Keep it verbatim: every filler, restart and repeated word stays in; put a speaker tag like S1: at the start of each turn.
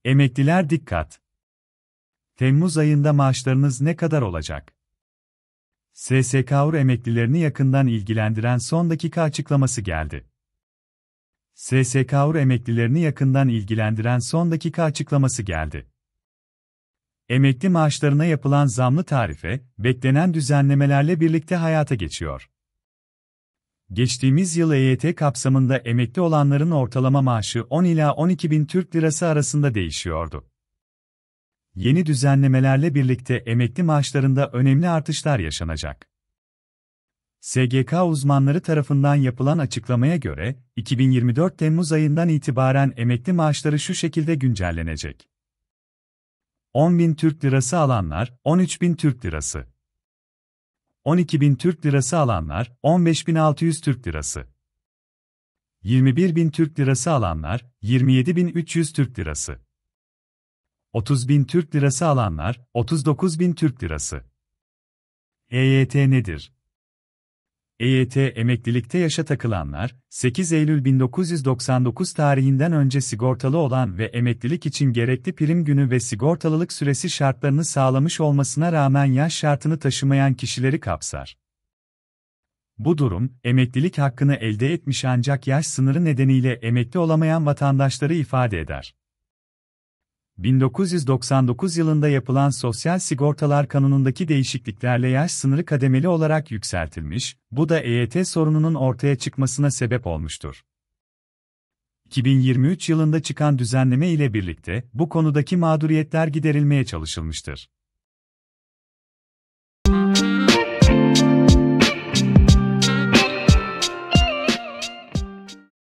S1: Emekliler dikkat! Temmuz ayında maaşlarınız ne kadar olacak? S S K U R emeklilerini yakından ilgilendiren son dakika açıklaması geldi. S S K U R emeklilerini yakından ilgilendiren son dakika açıklaması geldi. Emekli maaşlarına yapılan zamlı tarife, beklenen düzenlemelerle birlikte hayata geçiyor. Geçtiğimiz yıl E Y T kapsamında emekli olanların ortalama maaşı on ila on iki bin Türk Lirası arasında değişiyordu. Yeni düzenlemelerle birlikte emekli maaşlarında önemli artışlar yaşanacak. S G K uzmanları tarafından yapılan açıklamaya göre, iki bin yirmi dört Temmuz ayından itibaren emekli maaşları şu şekilde güncellenecek. on bin Türk Lirası alanlar, on üç bin Türk Lirası. on iki bin Türk Lirası alanlar, on beş bin altı yüz Türk Lirası. yirmi bir bin Türk Lirası alanlar, yirmi yedi bin üç yüz Türk Lirası. otuz bin Türk Lirası alanlar, otuz dokuz bin Türk Lirası. E Y T nedir? E Y T emeklilikte yaşa takılanlar, sekiz Eylül bin dokuz yüz doksan dokuz tarihinden önce sigortalı olan ve emeklilik için gerekli prim günü ve sigortalılık süresi şartlarını sağlamış olmasına rağmen yaş şartını taşımayan kişileri kapsar. Bu durum, emeklilik hakkını elde etmiş ancak yaş sınırı nedeniyle emekli olamayan vatandaşları ifade eder. bin dokuz yüz doksan dokuz yılında yapılan Sosyal Sigortalar Kanunu'ndaki değişikliklerle yaş sınırı kademeli olarak yükseltilmiş, bu da E Y T sorununun ortaya çıkmasına sebep olmuştur. iki bin yirmi üç yılında çıkan düzenleme ile birlikte bu konudaki mağduriyetler giderilmeye çalışılmıştır.